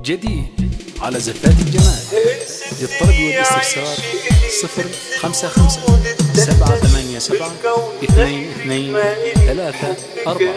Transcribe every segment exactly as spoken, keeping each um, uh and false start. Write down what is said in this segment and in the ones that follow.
جديد على زفات الجمال للطلب والاستفسار صفر خمسة خمسة سبعة ثمانية سبعة اثنين اثنين ثلاثة أربعة.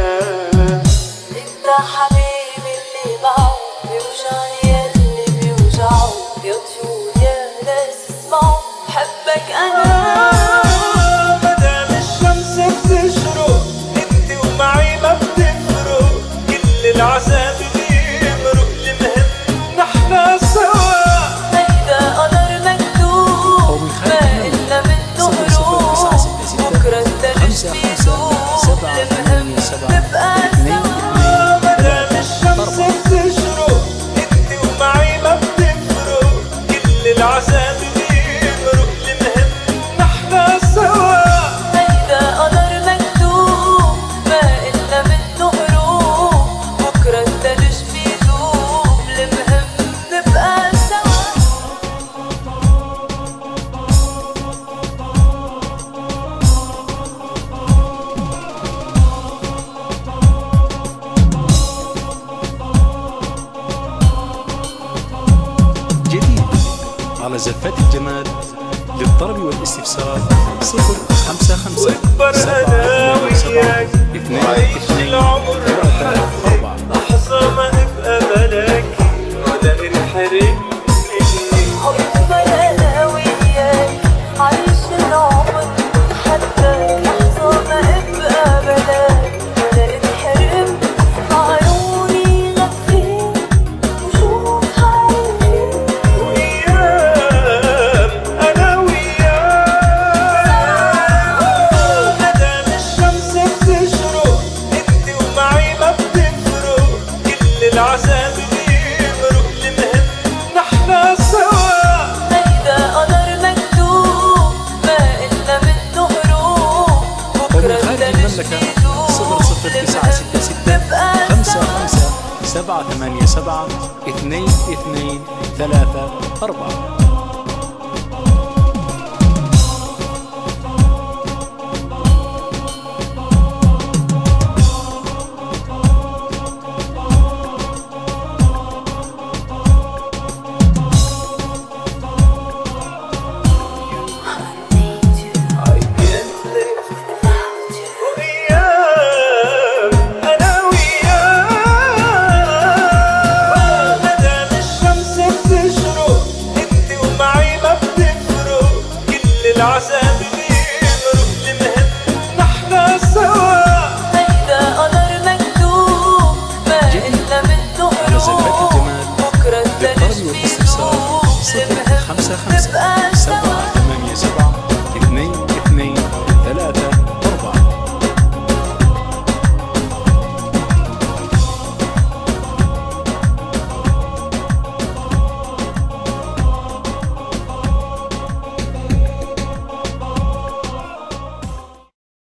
انت حبيبي اللي معه بيوجعني اللي بيوجعه يا طيور يا ناس اسمعوا حبك انا. مدام الشمس بتشرق انت ومعي ما بتفرق كل العذاب بيمرق المهم نحنا سوا. هيدا قدر مكتوب ما إلا منه هروب بكرة الدرج بيدوب المهم نبقى سوا. مدام الشمس بتشرق انت ومعي ما بتفرق كل العذاب بيمرق المهم نحنا سوا. هيدا قدر مكتوب ما إلا منه هروب بكرة الدرج بيدوب المهم نبقى سوا. جديد على زفات الجمال للطلب والاستفسار صفر خمسة خمسة سبعة سبعة اثنين اثنين ثلاثة أربعة. لحظة ما ابقى بلاكي ولا انحرم مني حب انا وياك عايش العمر حتى لحظة ما ابقى بلاك ولا انحرم. عيوني غفين وشوف حالي وياك انا وياك. مدام الشمس بتشرق انت ومعي ما بتفرق كل العذاب بيمرق المهم نحنا سوا. هيدا قدر مكتوب ما إلا منه هروب بكرة خارج الدرج المملكة بيدوب صفر صفر تسعة ستة ستة نبقى خمسة سوا. خمسة سبعة ثمانية سبعة اثنين اثنين ثلاثة أربعة.